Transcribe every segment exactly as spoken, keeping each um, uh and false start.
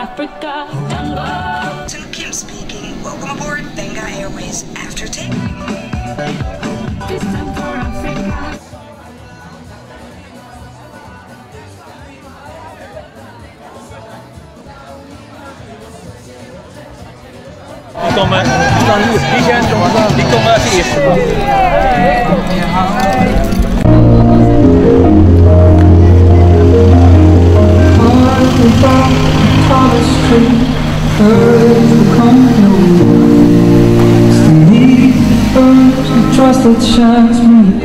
Africa. To Kim speaking. Welcome aboard Benga Airways. After take. This time for Africa. Die komen, die staan nu, die zijn die komen als eerste. Trust that shines me.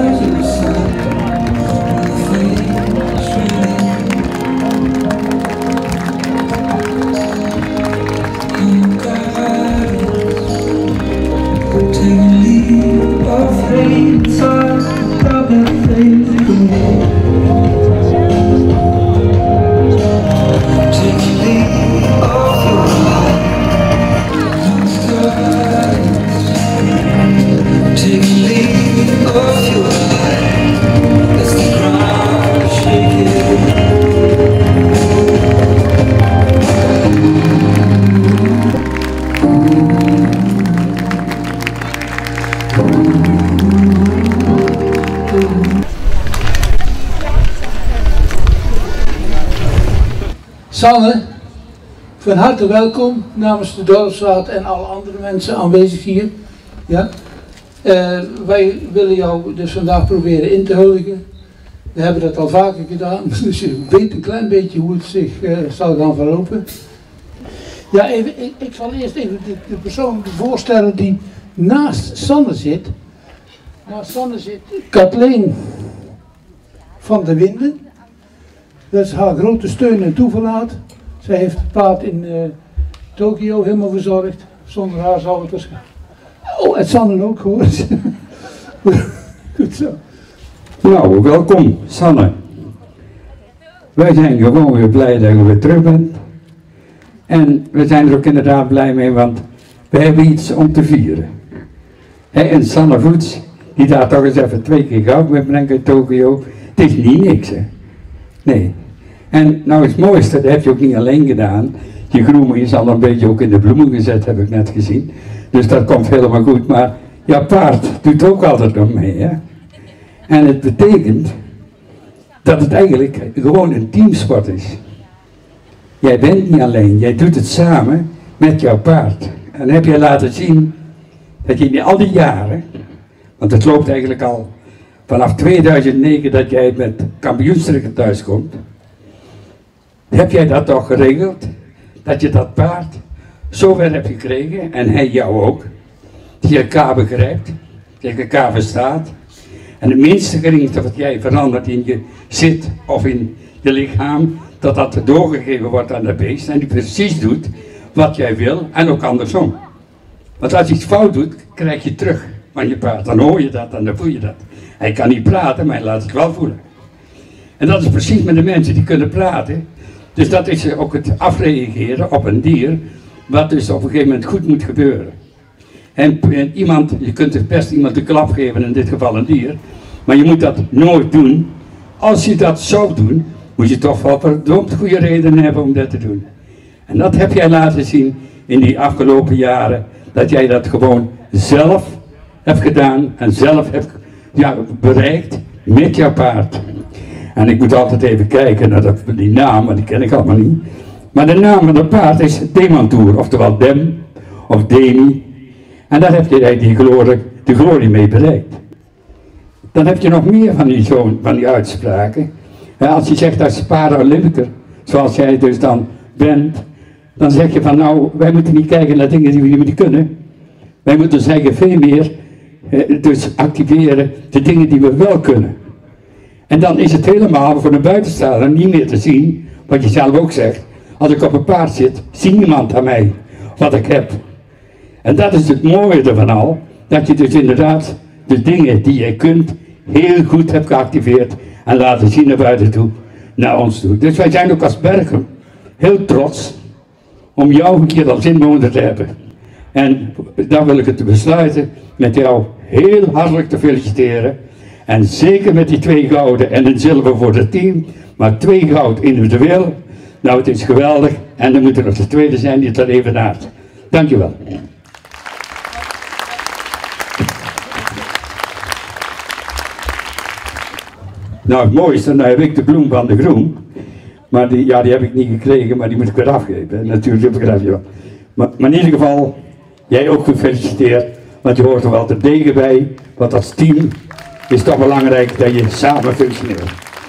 Sanne, van harte welkom namens de dorpsraad en alle andere mensen aanwezig hier. Ja? Uh, wij willen jou dus vandaag proberen in te huldigen. We hebben dat al vaker gedaan, dus je weet een klein beetje hoe het zich uh, zal gaan verlopen. Ja, even, ik, ik zal eerst even de, de persoon voorstellen die naast Sanne zit. Naast Sanne zit Kathleen van der Winden. Dat is haar grote steun en toeverlaat. Zij heeft het paard in uh, Tokio helemaal verzorgd. Zonder haar zou het waarschijnlijk... Oh, het Sanne ook gehoord. Goed zo. Nou, welkom Sanne. Wij zijn gewoon weer blij dat je weer terug bent. En we zijn er ook inderdaad blij mee, want we hebben iets om te vieren. He, en Sanne Voets, die daar toch eens even twee keer goud mee brengt in Tokio. Het is niet niks, hè. Nee. En nou het mooiste, dat heb je ook niet alleen gedaan. Die groene is al een beetje ook in de bloemen gezet, heb ik net gezien. Dus dat komt helemaal goed. Maar ja, paard doet ook altijd nog mee, hè. En het betekent dat het eigenlijk gewoon een teamsport is. Jij bent niet alleen, jij doet het samen met jouw paard. En dan heb je laten zien dat je in al die jaren, want het loopt eigenlijk al vanaf tweeduizend negen dat jij met kampioenstrikken thuis komt, heb jij dat toch geregeld, dat je dat paard zover hebt gekregen, en hij jou ook, dat je elkaar begrijpt, dat je elkaar verstaat, en het minste geringste wat jij verandert in je zit of in je lichaam, dat dat doorgegeven wordt aan de beest en die precies doet wat jij wil en ook andersom. Want als je iets fout doet, krijg je terug van je paard, dan hoor je dat en dan voel je dat. Hij kan niet praten, maar hij laat het wel voelen. En dat is precies met de mensen die kunnen praten. Dus dat is ook het afreageren op een dier, wat dus op een gegeven moment goed moet gebeuren. En, en iemand, je kunt het best iemand een klap geven, in dit geval een dier, maar je moet dat nooit doen. Als je dat zou doen, moet je toch wel verdomd goede redenen hebben om dat te doen. En dat heb jij laten zien in die afgelopen jaren, dat jij dat gewoon zelf hebt gedaan en zelf hebt ja, bereikt met jouw paard. En ik moet altijd even kijken naar dat, die naam, want die ken ik allemaal niet. Maar de naam van dat paard is Demantour, oftewel Dem of Demi. En daar heb je die glorie, de glorie mee bereikt. Dan heb je nog meer van die, zo, van die uitspraken. Ja, als je zegt als para-Olympiker, zoals jij dus dan bent, dan zeg je van nou, wij moeten niet kijken naar dingen die we niet kunnen. Wij moeten zeggen veel meer, eh, dus activeren de dingen die we wel kunnen. En dan is het helemaal voor de buitenstaander niet meer te zien, wat je zelf ook zegt. Als ik op een paard zit, ziet niemand aan mij wat ik heb. En dat is het mooie ervan al, dat je dus inderdaad de dingen die je kunt heel goed hebt geactiveerd en laten zien naar buiten toe, naar ons toe. Dus wij zijn ook als Bergen heel trots om jou een keer als inwoner te hebben. En daar wil ik het besluiten met jou heel hartelijk te feliciteren. En zeker met die twee gouden en een zilver voor het team, maar twee goud individueel. Nou, het is geweldig En dan moet er nog de tweede zijn die het dan even naast. Dankjewel. Nou, het mooiste, nou heb ik de bloem van de groen. Maar die, ja, die heb ik niet gekregen, maar die moet ik weer afgeven. Natuurlijk begrijp je wel. Maar, maar in ieder geval, jij ook gefeliciteerd. Want je hoort er wel te degen bij. Want als team is toch belangrijk dat je samen functioneert.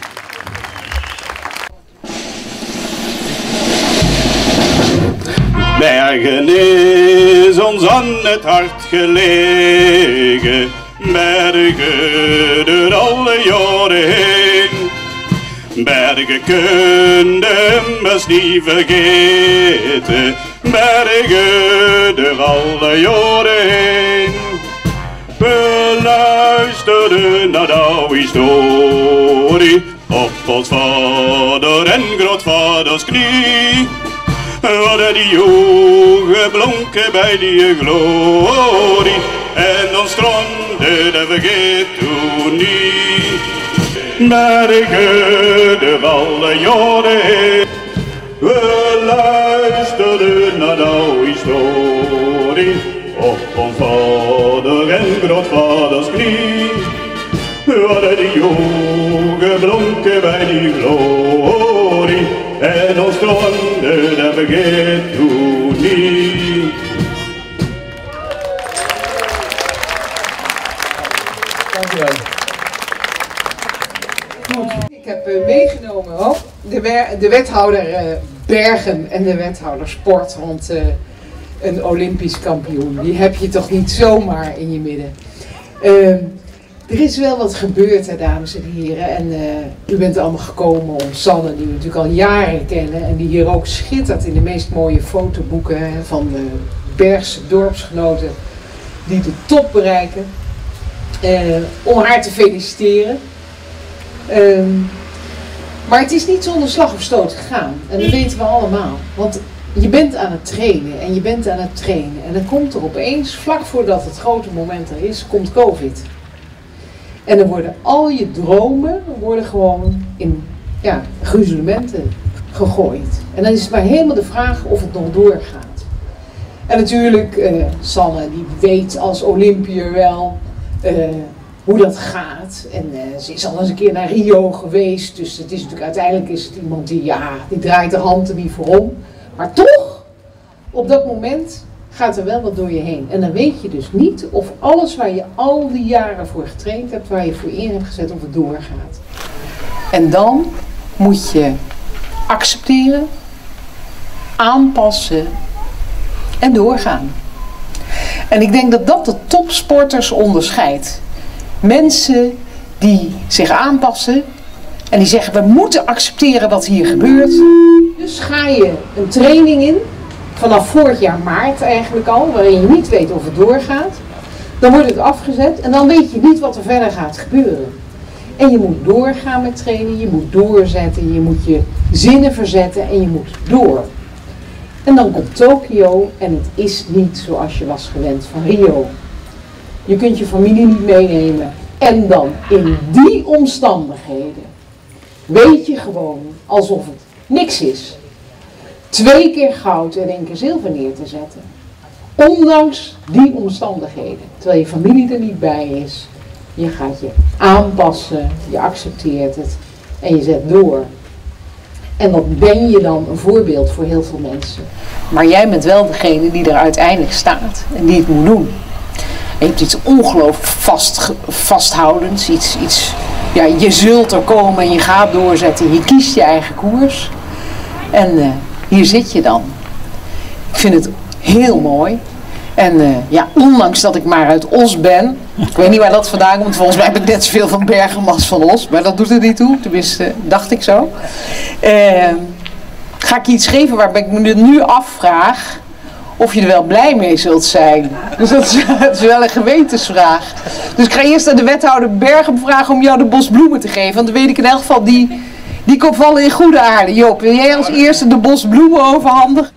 Bergen is ons aan het hart gelegen, bergen door alle jaren heen. Bergen kunnen best niet vergeten, bergen door alle jaren heen. We luisteren naar de oude historie, op ons vader en grootvaders knie. Hadden die ogen blonken bij die glorie, en dan stroomde de vergeet toen niet. Bergen door alle jaren heen, we luisterden naar de oude historie, op ons vader en grootvaders knie. Hadden die ogen blonken bij die glorie, en ons stroomde de vergeet toen niet. Dankjewel. Goed, ik heb uh, meegenomen hoor, de, de wethouder uh, Bergen en de wethouder Sport, want uh, een Olympisch kampioen, die heb je toch niet zomaar in je midden. Uh, Er is wel wat gebeurd, hè, dames en heren, en uh, u bent allemaal gekomen om Sanne, die we natuurlijk al jaren kennen en die hier ook schittert in de meest mooie fotoboeken, hè, van de Bergse dorpsgenoten die de top bereiken, uh, om haar te feliciteren. Uh, maar het is niet zonder slag of stoot gegaan, en dat weten we allemaal, want je bent aan het trainen en je bent aan het trainen en dan komt er opeens, vlak voordat het grote moment er is, komt COVID. En dan worden al je dromen worden gewoon in ja, gruzelementen gegooid. En dan is het maar helemaal de vraag of het nog doorgaat. En natuurlijk, uh, Sanne die weet als Olympiër wel uh, hoe dat gaat. En uh, ze is al eens een keer naar Rio geweest. Dus het is natuurlijk, uiteindelijk is het iemand die, ja, die draait de hand er niet voor om. Maar toch, op dat moment gaat er wel wat door je heen. En dan weet je dus niet of alles waar je al die jaren voor getraind hebt, waar je voor in hebt gezet, of het doorgaat. En dan moet je accepteren, aanpassen en doorgaan. En ik denk dat dat de topsporters onderscheidt. Mensen die zich aanpassen en die zeggen we moeten accepteren wat hier gebeurt. Dus ga je een training in, vanaf vorig jaar maart eigenlijk al, waarin je niet weet of het doorgaat. Dan wordt het afgezet en dan weet je niet wat er verder gaat gebeuren. En je moet doorgaan met trainen, je moet doorzetten, je moet je zinnen verzetten en je moet door. En dan komt Tokio en het is niet zoals je was gewend van Rio. Je kunt je familie niet meenemen. En dan in die omstandigheden weet je gewoon alsof het niks is. Twee keer goud en één keer zilver neer te zetten. Ondanks die omstandigheden. Terwijl je familie er niet bij is. Je gaat je aanpassen, je accepteert het en je zet door. En wat ben je dan een voorbeeld voor heel veel mensen. Maar jij bent wel degene die er uiteindelijk staat en die het moet doen. Je hebt iets ongelooflijk vast, vasthoudends, iets, iets, ja, je zult er komen en je gaat doorzetten, je kiest je eigen koers. En uh, hier zit je dan. Ik vind het heel mooi. En uh, ja, ondanks dat ik maar uit Os ben, ik weet niet waar dat vandaan komt, volgens mij heb ik net zoveel van Bergen als van Os, maar dat doet er niet toe, tenminste uh, dacht ik zo. Uh, ga ik je iets geven waarbij ik me nu afvraag of je er wel blij mee zult zijn. Dus dat is, dat is wel een gewetensvraag. Dus ik ga eerst aan de wethouder Bergen vragen om jou de bos bloemen te geven, want dan weet ik in elk geval, die, die komt vallen in goede aarde. Joop, wil jij als eerste de bos bloemen overhandigen?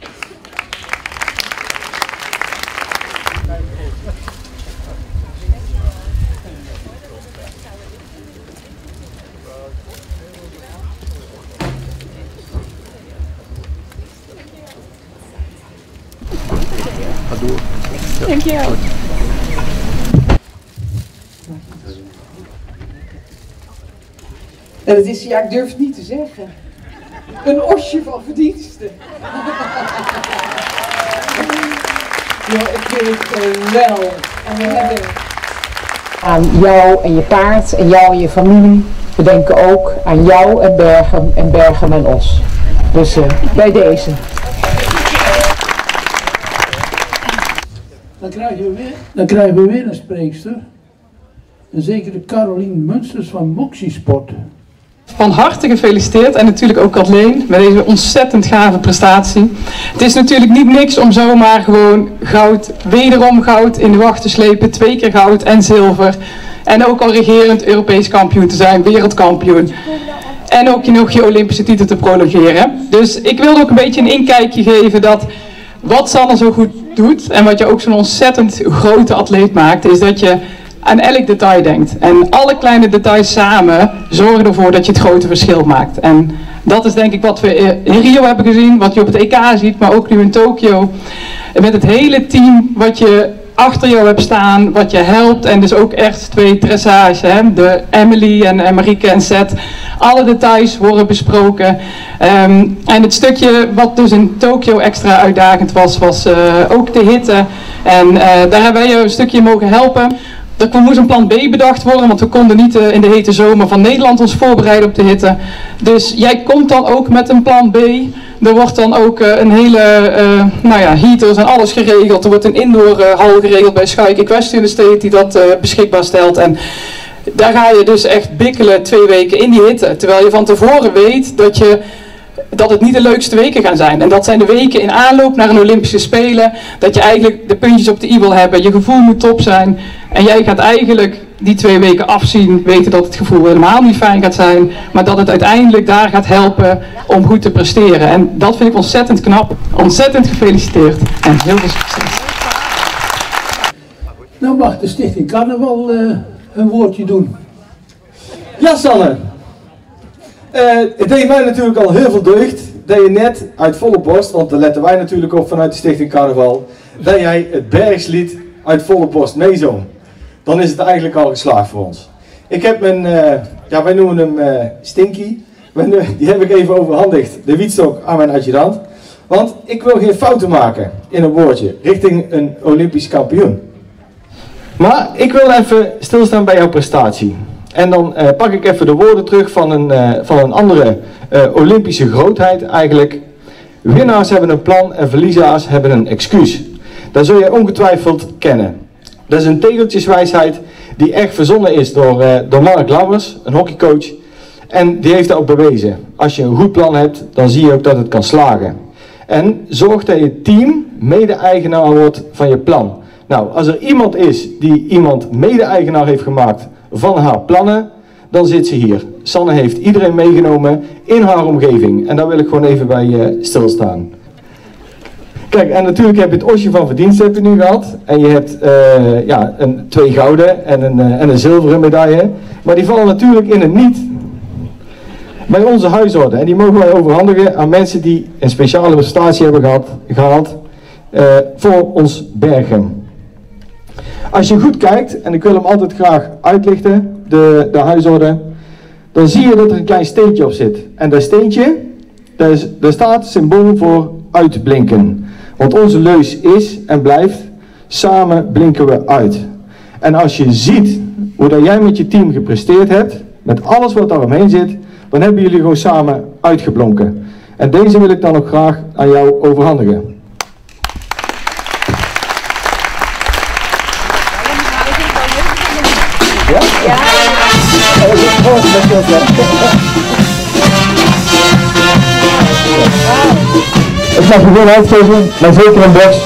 Dankjewel. En het is, ja, ik durf het niet te zeggen, een osje van verdiensten. Ja, ik vind het wel. En we hebben aan jou en je paard en jou en je familie. We denken ook aan jou en Bergen en Bergen en Os. Dus uh, bij deze. Dan krijgen we weer, dan krijgen we weer een spreekster. Een zekere Carolien Munsters van Moxiesport. Van harte gefeliciteerd en natuurlijk ook Kathleen met deze ontzettend gave prestatie. Het is natuurlijk niet niks om zomaar gewoon goud, wederom goud in de wacht te slepen, twee keer goud en zilver. En ook al regerend Europees kampioen te zijn, wereldkampioen. En ook nog je Olympische titel te prolongeren. Dus ik wilde ook een beetje een inkijkje geven dat wat Sanne zo goed doet en wat je ook zo'n ontzettend grote atleet maakt, is dat je aan elk detail denkt. En alle kleine details samen zorgen ervoor dat je het grote verschil maakt. En dat is denk ik wat we in Rio hebben gezien, wat je op het E K ziet, maar ook nu in Tokio. Met het hele team wat je achter jou hebt staan, wat je helpt. En dus ook echt twee dressage, hè? De Emily en, en Marieke en Seth. Alle details worden besproken. Um, en het stukje wat dus in Tokio extra uitdagend was, was uh, ook de hitte. En uh, daar hebben wij je een stukje mogen helpen. Er moest een plan B bedacht worden, want we konden niet uh, in de hete zomer van Nederland ons voorbereiden op de hitte. Dus jij komt dan ook met een plan B. Er wordt dan ook uh, een hele, uh, nou ja, heaters en alles geregeld. Er wordt een indoor uh, hal geregeld bij Schaik Equestrian Estate die dat uh, beschikbaar stelt. En daar ga je dus echt bikkelen twee weken in die hitte. Terwijl je van tevoren weet dat je... dat het niet de leukste weken gaan zijn. En dat zijn de weken in aanloop naar een Olympische Spelen. Dat je eigenlijk de puntjes op de i wil hebben. Je gevoel moet top zijn. En jij gaat eigenlijk die twee weken afzien. Weten dat het gevoel helemaal niet fijn gaat zijn. Maar dat het uiteindelijk daar gaat helpen om goed te presteren. En dat vind ik ontzettend knap. Ontzettend gefeliciteerd. En heel veel succes. Nou mag de Stichting Carnaval uh, een woordje doen. Ja, Sanne. Uh, het deed mij natuurlijk al heel veel deugd dat je net uit volle borst, want daar letten wij natuurlijk op vanuit de Stichting Carnaval, dat jij het Bergslied uit volle borst meezong. Dan is het eigenlijk al geslaagd voor ons. Ik heb mijn, uh, ja wij noemen hem uh, Stinky, die heb ik even overhandigd, de wietstok aan mijn adjudant. Want ik wil geen fouten maken in een woordje richting een Olympisch kampioen. Maar ik wil even stilstaan bij jouw prestatie. En dan uh, pak ik even de woorden terug van een, uh, van een andere uh, Olympische grootheid eigenlijk. Winnaars hebben een plan en verliezers hebben een excuus. Dat zul je ongetwijfeld kennen. Dat is een tegeltjeswijsheid die echt verzonnen is door, uh, door Mark Lammers, een hockeycoach. En die heeft dat ook bewezen. Als je een goed plan hebt, dan zie je ook dat het kan slagen. En zorg dat je team mede-eigenaar wordt van je plan. Nou, als er iemand is die iemand mede-eigenaar heeft gemaakt van haar plannen, dan zit ze hier. Sanne heeft iedereen meegenomen in haar omgeving. En daar wil ik gewoon even bij uh, stilstaan. Kijk, en natuurlijk heb je het osje van verdienst heb je nu gehad. En je hebt uh, ja, een, twee gouden en een, uh, en een zilveren medaille. Maar die vallen natuurlijk in het niet bij onze huisorde. En die mogen wij overhandigen aan mensen die een speciale prestatie hebben gehad, gehaald uh, voor ons Bergen. Als je goed kijkt, en ik wil hem altijd graag uitlichten, de, de huisorde, dan zie je dat er een klein steentje op zit. En dat steentje, daar, is, daar staat symbool voor uitblinken. Want onze leus is en blijft, samen blinken we uit. En als je ziet hoe dat jij met je team gepresteerd hebt, met alles wat daaromheen zit, dan hebben jullie gewoon samen uitgeblonken. En deze wil ik dan ook graag aan jou overhandigen. Ja? Ja. Ik mag gewoon uitgeven, maar zeker een box.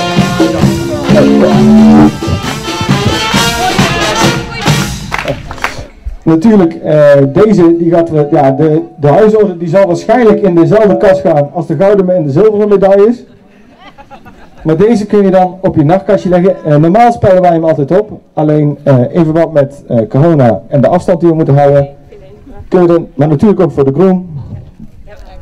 Natuurlijk, uh, deze die gaat, uh, ja, de, de huisorde die zal waarschijnlijk in dezelfde kast gaan als de gouden en de zilveren medailles. Maar deze kun je dan op je nachtkastje leggen. Uh, normaal spelen wij hem altijd op. Alleen uh, in verband met uh, corona en de afstand die we moeten houden. Kun je dan, maar natuurlijk ook voor de groen.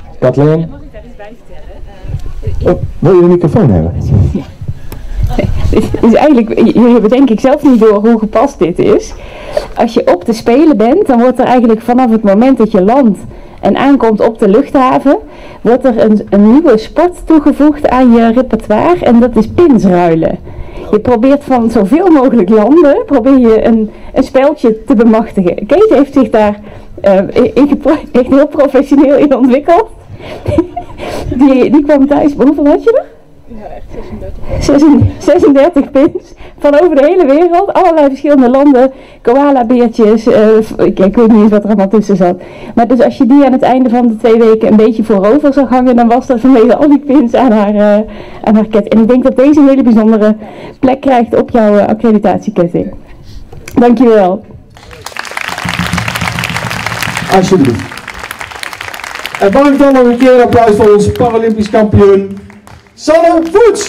Kathleen. Oh, wil je een microfoon hebben? is eigenlijk, jullie hebben denk ik zelf niet door hoe gepast dit is. Als je op de Spelen bent, dan wordt er eigenlijk vanaf het moment dat je landt en aankomt op de luchthaven, wordt er een, een nieuwe sport toegevoegd aan je repertoire en dat is pinsruilen. Je probeert van zoveel mogelijk landen, probeer je een, een speltje te bemachtigen. Kees heeft zich daar uh, in, echt heel professioneel in ontwikkeld. die, die kwam thuis, hoeveel had je er? Ja, echt zesendertig. zesendertig pins van over de hele wereld, allerlei verschillende landen, koala-beertjes, uh, ik, ik weet niet eens wat er allemaal tussen zat. Maar dus als je die aan het einde van de twee weken een beetje voorover zag hangen, dan was dat vanwege al die pins aan haar, uh, aan haar ketting. En ik denk dat deze een hele bijzondere plek krijgt op jouw uh, accreditatieketting. Dankjewel. Alsjeblieft. En mag ik dan nog een keer een applaus voor onze Paralympisch kampioen Sanne Voets.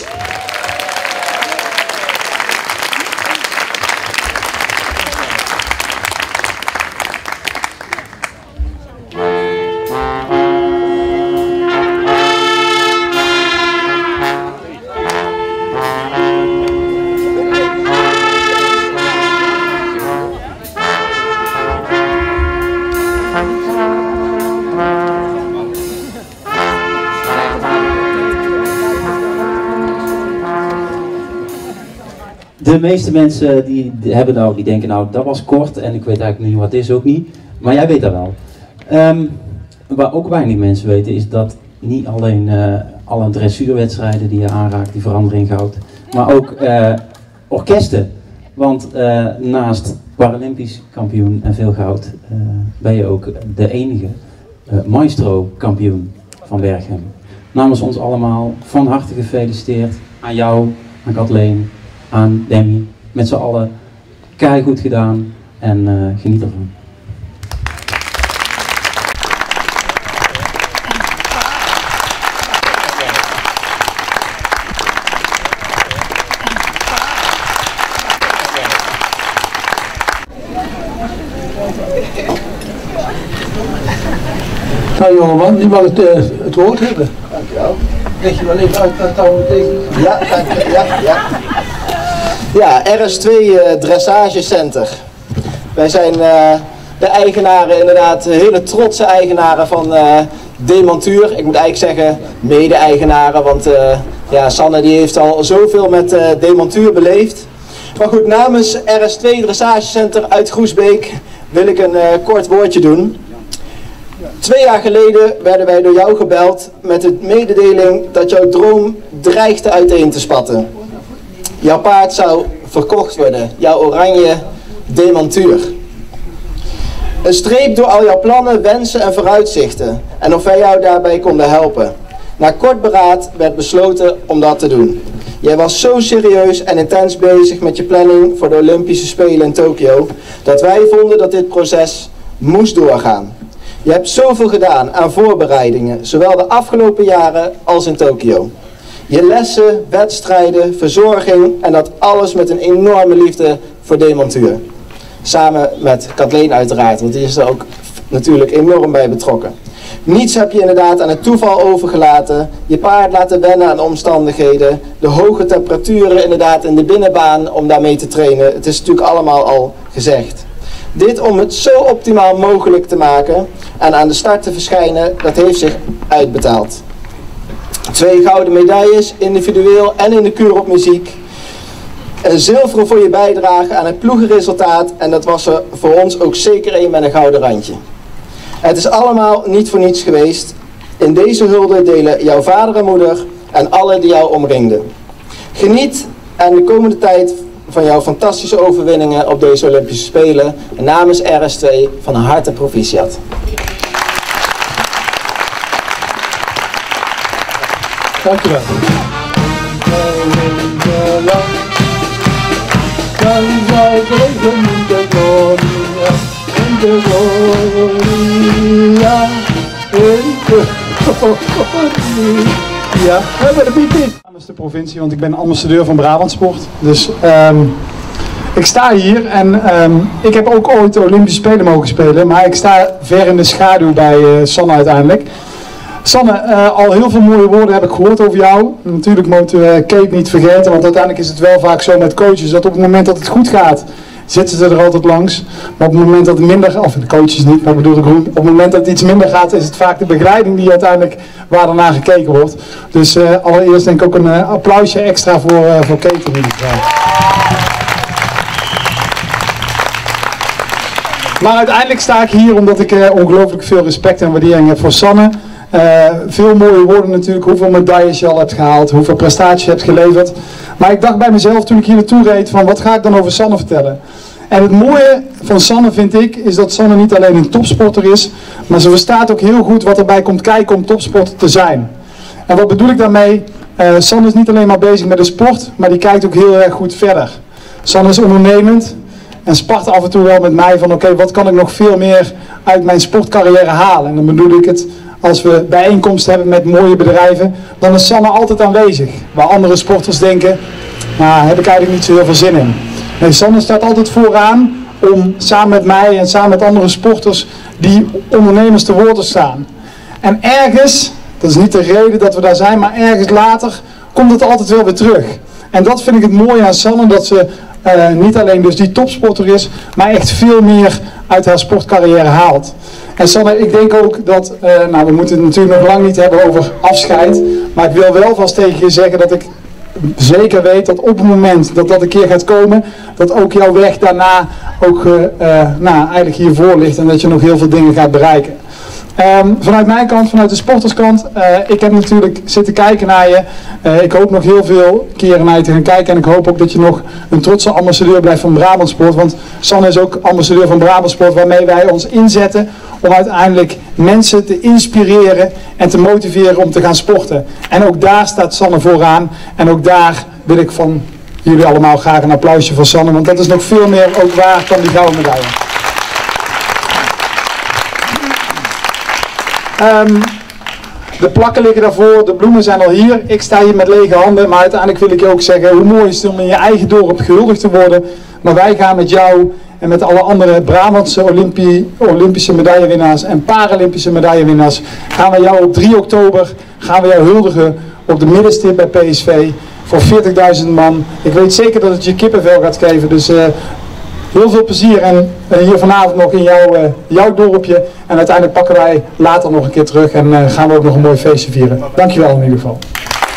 De meeste mensen die hebben nou, die denken nou dat was kort en ik weet eigenlijk niet wat het is ook niet. Maar jij weet dat wel. Um, waar ook weinig mensen weten is dat niet alleen uh, alle dressuurwedstrijden die je aanraakt, die veranderen in goud. Maar ook uh, orkesten. Want uh, naast Paralympisch kampioen en veel goud uh, ben je ook de enige uh, maestro kampioen van Berchem. Namens ons allemaal van harte gefeliciteerd aan jou, aan Kathleen, aan Demi, met z'n allen, keigoed gedaan en uh, geniet ervan. Nou jongeman, nu mag het, uh, het woord hebben. Dankjewel. Leg je wel even uit wat dat betekent? Ja, dankjewel. Ja, ja. Ja, R S twee uh, Dressage Center. Wij zijn uh, de eigenaren, inderdaad hele trotse eigenaren van uh, Demantuur. Ik moet eigenlijk zeggen mede-eigenaren, want uh, ja, Sanne die heeft al zoveel met uh, Demantuur beleefd. Maar goed, namens R S twee Dressage Center uit Groesbeek wil ik een uh, kort woordje doen. Twee jaar geleden werden wij door jou gebeld met de mededeling dat jouw droom dreigde uiteen te spatten. Jouw paard zou verkocht worden, jouw oranje Demantuur. Een streep door al jouw plannen, wensen en vooruitzichten en of wij jou daarbij konden helpen. Na kort beraad werd besloten om dat te doen. Jij was zo serieus en intens bezig met je planning voor de Olympische Spelen in Tokio, dat wij vonden dat dit proces moest doorgaan. Je hebt zoveel gedaan aan voorbereidingen, zowel de afgelopen jaren als in Tokio. Je lessen, wedstrijden, verzorging en dat alles met een enorme liefde voor Demantuur. Samen met Kathleen uiteraard, want die is er ook natuurlijk enorm bij betrokken. Niets heb je inderdaad aan het toeval overgelaten, je paard laten wennen aan omstandigheden, de hoge temperaturen inderdaad in de binnenbaan om daarmee te trainen. Het is natuurlijk allemaal al gezegd. Dit om het zo optimaal mogelijk te maken en aan de start te verschijnen, dat heeft zich uitbetaald. Twee gouden medailles, individueel en in de kuur op muziek. Een zilveren voor je bijdrage aan het ploegenresultaat en dat was er voor ons ook zeker een met een gouden randje. Het is allemaal niet voor niets geweest. In deze hulde delen jouw vader en moeder en alle die jou omringden. Geniet aan de komende tijd van jouw fantastische overwinningen op deze Olympische Spelen. En namens R S twee van harte proficiat. Dankjewel. Dan zal breken in de gloria, in de gloria, in de gloria. Hebben we de piep in? Namens de provincie, want ik ben ambassadeur van Brabantsport. Dus um, ik sta hier en um, ik heb ook ooit de Olympische Spelen mogen spelen, maar ik sta ver in de schaduw bij uh, Sanne uiteindelijk. Sanne, uh, al heel veel mooie woorden heb ik gehoord over jou. Natuurlijk moeten we Kate niet vergeten, want uiteindelijk is het wel vaak zo met coaches dat op het moment dat het goed gaat, zitten ze er altijd langs. Maar op het moment dat het minder, of de coaches niet, maar ik bedoel de groep, op het moment dat het iets minder gaat, is het vaak de begeleiding die uiteindelijk waar er naar gekeken wordt. Dus uh, allereerst denk ik ook een uh, applausje extra voor, uh, voor Kate in ieder geval. Maar uiteindelijk sta ik hier omdat ik uh, ongelooflijk veel respect en waardering heb voor Sanne. Uh, veel mooie woorden natuurlijk, hoeveel medailles je al hebt gehaald, hoeveel prestaties je hebt geleverd. Maar ik dacht bij mezelf toen ik hier naartoe reed van wat ga ik dan over Sanne vertellen. En het mooie van Sanne vind ik, is dat Sanne niet alleen een topsporter is, maar ze verstaat ook heel goed wat erbij komt kijken om topsporter te zijn. En wat bedoel ik daarmee? Uh, Sanne is niet alleen maar bezig met de sport, maar die kijkt ook heel erg goed verder. Sanne is ondernemend en spart af en toe wel met mij van oké, okay, wat kan ik nog veel meer uit mijn sportcarrière halen? En dan bedoel ik het, als we bijeenkomsten hebben met mooie bedrijven, dan is Sanne altijd aanwezig. Waar andere sporters denken, nou heb ik eigenlijk niet zo heel veel zin in. Nee, Sanne staat altijd vooraan om samen met mij en samen met andere sporters die ondernemers te woord te staan. En ergens, dat is niet de reden dat we daar zijn, maar ergens later komt het altijd wel weer terug. En dat vind ik het mooie aan Sanne, dat ze uh, niet alleen dus die topsporter is, maar echt veel meer uit haar sportcarrière haalt. En Sanne, ik denk ook dat, uh, nou we moeten het natuurlijk nog lang niet hebben over afscheid, maar ik wil wel vast tegen je zeggen dat ik zeker weet dat op het moment dat dat een keer gaat komen, dat ook jouw weg daarna ook uh, uh, nou, eigenlijk hiervoor ligt en dat je nog heel veel dingen gaat bereiken. Um, vanuit mijn kant, vanuit de sporterskant, uh, ik heb natuurlijk zitten kijken naar je. Uh, ik hoop nog heel veel keren naar je te gaan kijken en ik hoop ook dat je nog een trotse ambassadeur blijft van Brabant Sport. Want Sanne is ook ambassadeur van Brabant Sport, waarmee wij ons inzetten om uiteindelijk mensen te inspireren en te motiveren om te gaan sporten. En ook daar staat Sanne vooraan en ook daar wil ik van jullie allemaal graag een applausje voor Sanne, want dat is nog veel meer ook waard dan die gouden medaille. Um, de plakken liggen daarvoor, de bloemen zijn al hier, ik sta hier met lege handen, maar uiteindelijk wil ik je ook zeggen hoe mooi is het om in je eigen dorp gehuldigd te worden. Maar wij gaan met jou en met alle andere Brabantse Olympie, Olympische medaillewinnaars en Paralympische medaillewinnaars, gaan we jou op drie oktober gaan we jou huldigen op de middenstip bij P S V voor veertigduizend man. Ik weet zeker dat het je kippenvel gaat geven, dus uh, heel veel plezier en uh, hier vanavond nog in jouw, uh, jouw dorpje. En uiteindelijk pakken wij later nog een keer terug en uh, gaan we ook nog een mooi feestje vieren. Dankjewel in ieder geval.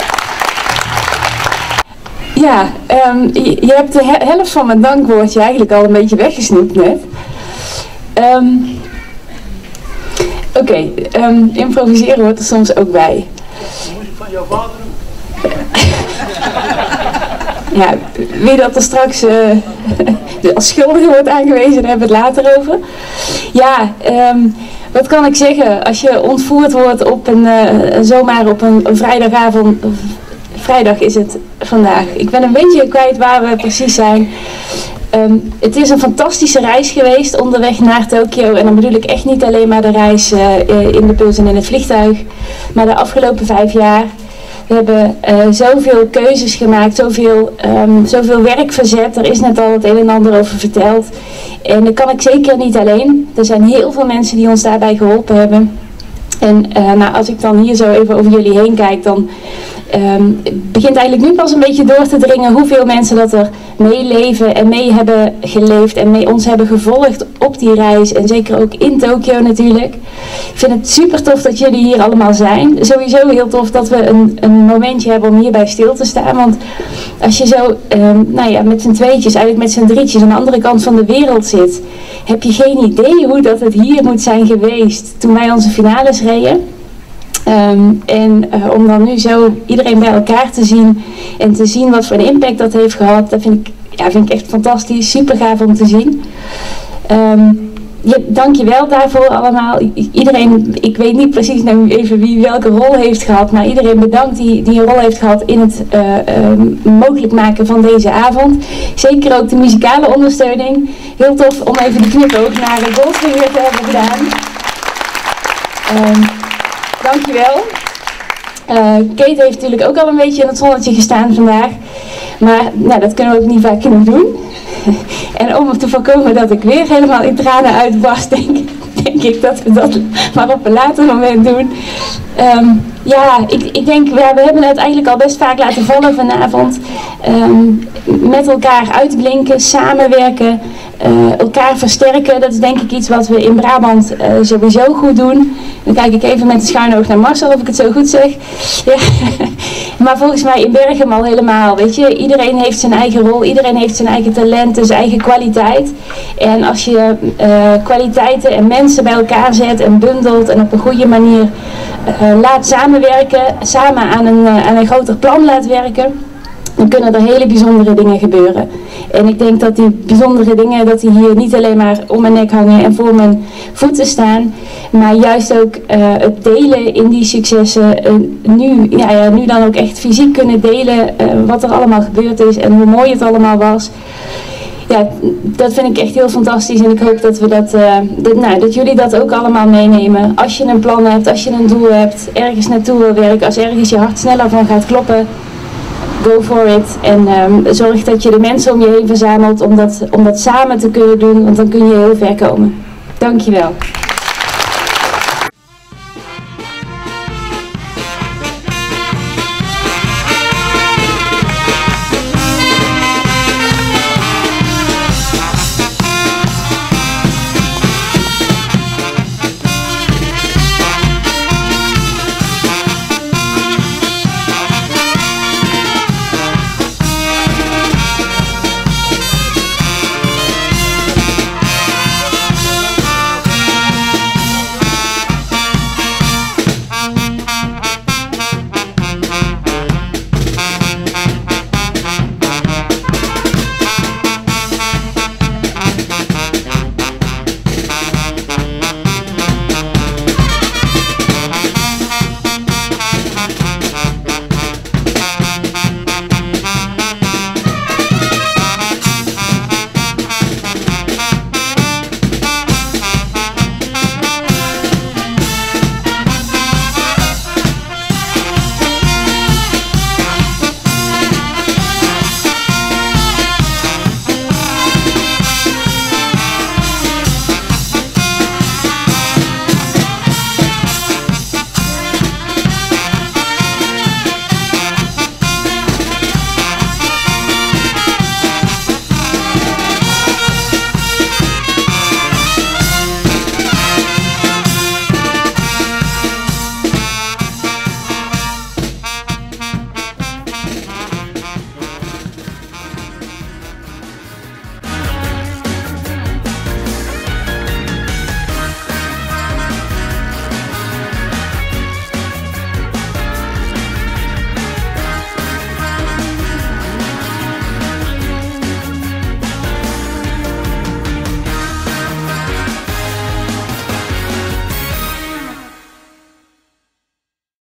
Ja, um, je, je hebt de he helft van mijn dankwoordje eigenlijk al een beetje weggesnoept net. Um, Oké, okay, um, improviseren hoort er soms ook bij. Van jouw vader? Ja, wie dat er straks uh, als schuldige wordt aangewezen, daar hebben we het later over. Ja, um, wat kan ik zeggen? Als je ontvoerd wordt op een, uh, zomaar op een, een vrijdagavond, vrijdag is het vandaag. Ik ben een beetje kwijt waar we precies zijn. Um, het is een fantastische reis geweest onderweg naar Tokio. En dan bedoel ik echt niet alleen maar de reis uh, in de bus en in het vliegtuig. Maar de afgelopen vijf jaar. We hebben uh, zoveel keuzes gemaakt, zoveel, um, zoveel werk verzet. Er is net al het een en ander over verteld. En dat kan ik zeker niet alleen. Er zijn heel veel mensen die ons daarbij geholpen hebben. En uh, nou, als ik dan hier zo even over jullie heen kijk, dan um, begint eigenlijk nu pas een beetje door te dringen hoeveel mensen dat er meeleven en mee hebben geleefd en mee ons hebben gevolgd op die reis. En zeker ook in Tokio natuurlijk. Ik vind het super tof dat jullie hier allemaal zijn. Sowieso heel tof dat we een, een momentje hebben om hierbij stil te staan. Want als je zo um, nou ja, met z'n tweetjes, eigenlijk met z'n drietjes aan de andere kant van de wereld zit, heb je geen idee hoe dat het hier moet zijn geweest toen wij onze finales reden. Um, en uh, om dan nu zo iedereen bij elkaar te zien en te zien wat voor een impact dat heeft gehad, dat vind ik, ja, vind ik echt fantastisch, super gaaf om te zien. Um, ja, dankjewel daarvoor allemaal. I iedereen, ik weet niet precies nou even wie welke rol heeft gehad, maar iedereen bedankt die, die een rol heeft gehad in het uh, um, mogelijk maken van deze avond. Zeker ook de muzikale ondersteuning. Heel tof om even de knipoog naar de Goldfinger te hebben gedaan. Um, Dankjewel. Uh, Kate heeft natuurlijk ook al een beetje in het zonnetje gestaan vandaag. Maar nou, dat kunnen we ook niet vaak genoeg doen. En om te voorkomen dat ik weer helemaal in tranen uitbarst, denk, denk ik dat we dat maar op een later moment doen. Um, ja, ik, ik denk, ja, we hebben het eigenlijk al best vaak laten vallen vanavond. Um, met elkaar uitblinken, samenwerken, uh, elkaar versterken. Dat is denk ik iets wat we in Brabant uh, sowieso goed doen. Dan kijk ik even met een schuin oog naar Marcel of ik het zo goed zeg. Ja. Maar volgens mij in Berchem al helemaal, weet je. Iedereen heeft zijn eigen rol, iedereen heeft zijn eigen talenten, zijn eigen kwaliteit. En als je uh, kwaliteiten en mensen bij elkaar zet en bundelt en op een goede manier uh, laat samenwerken, samen aan een, uh, aan een groter plan laat werken, dan kunnen er hele bijzondere dingen gebeuren. En ik denk dat die bijzondere dingen, dat die hier niet alleen maar om mijn nek hangen en voor mijn voeten staan, maar juist ook uh, het delen in die successen, uh, nu, ja, ja, nu dan ook echt fysiek kunnen delen uh, wat er allemaal gebeurd is en hoe mooi het allemaal was. Ja, dat vind ik echt heel fantastisch en ik hoop dat, we dat, uh, dat, nou, dat jullie dat ook allemaal meenemen. Als je een plan hebt, als je een doel hebt, ergens naartoe wil werken, als ergens je hart sneller van gaat kloppen, go for it. En um, zorg dat je de mensen om je heen verzamelt om dat, om dat samen te kunnen doen, want dan kun je heel ver komen. Dankjewel.